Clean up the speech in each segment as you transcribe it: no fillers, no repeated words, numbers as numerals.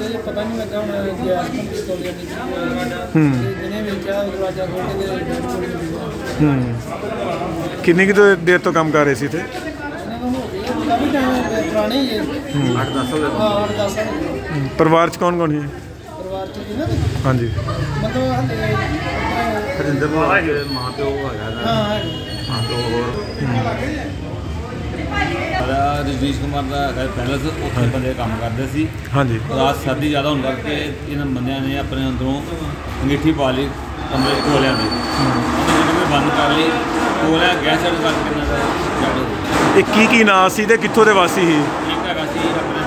ये पता नहीं लगा हूँ गैस पिस्तौल जिन्हें भी क्या दरवाजा खोल के किन्नी की देर तो काम कर रहे थे? काफ़ी टाइम पुराने ही है 8-10 साल। हाँ 8-10 साल। परिवार च कौन कौन है? परिवार च ना हाँ जी मतलब हरिंदर माँ प्यो है। हाँ रजनीश कुमार का पैलेस उत्थे बंदे काम करते सी। हाँ जी रात सर्दी ज़्यादा होने करके इन्होंने बंदियां ने अपने अंदरों अंगीठी पा ली कमरे कोलियां की बंद कर ली कोलियां गैस चढ़ करके की नाम सी ते कित्थों दे वासी ही? एक हैगा सी अपने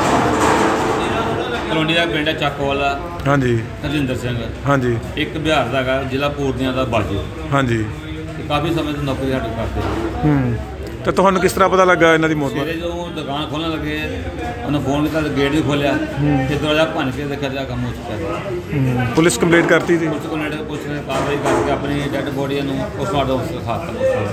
कलोनी का पिंड है चक्कवाला। हाँ जी हरजिंदर सिंह। हाँ जी एक बिहार का हैगा जिला पूर्णिया का बाजू। हाँ जी काफ़ी समय से नौकरी साडी करते। तो तुहानू किस तरह पता लगा इन्हां दी मौत? सवेरे जो दुकान खोलने लगे उन्हें फोन किया गेट भी खोलिया फिर दरवाजा भन के देखा जा काम हो चुका है। पुलिस कंप्लेंट करती थी? पुलिस कंप्लेंट पुलिस ने कार्रवाई करके अपनी डैड बॉडी पोस्टमार्टम लिखाता।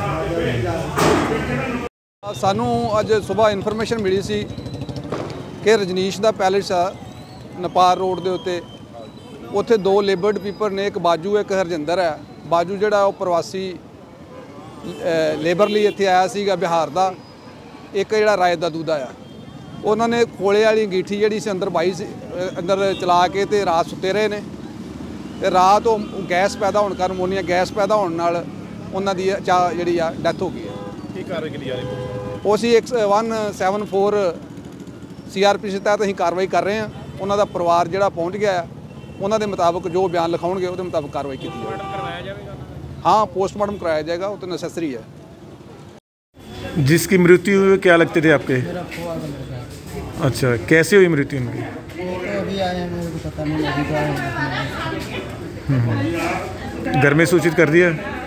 सानू अज सुबह इन्फॉर्मेशन मिली सी कि रजनीश दा पैलेस आ नपार रोड के उत्ते उत्थे 2 लेबर्ड पीपल ने, एक बाजू एक हरजिंदर है। बाजू जिहड़ा वो प्रवासी लेबर लिए इत्थे आया सीगा बिहार का, एक जिहड़ा राय दा दूधा आ उन्होंने कोले वाली अंगीठी जिहड़ी सी अंदर पाई सी अंदर चला के ते रात सुते रहे ने ते रात गैस पैदा होने कारण अमोनीया गैस पैदा होने नाल उन्हां दी जिहड़ी आ डैथ हो गई है। की कार्रवाई की जा रही है? वो असीं 174 CRPC तहत असीं कार्रवाई कर रहे हैं। उन्हां दा परिवार जिहड़ा पहुँच गया है उन्हां दे मुताबिक जो बयान लिखाउणगे उहदे मुताबिक कार्रवाई की जाएगी। हाँ पोस्टमार्टम कराया जाएगा, वो तो नेसेसरी है। जिसकी मृत्यु हुई क्या लगते थे आपके? मेरा फुआ का लड़का है। अच्छा कैसे हुई मृत्यु उनकी? वो तो अभी आए हैं, मेरे को पता नहीं, अभी तो आए हैं। घर में सूचित कर दिया?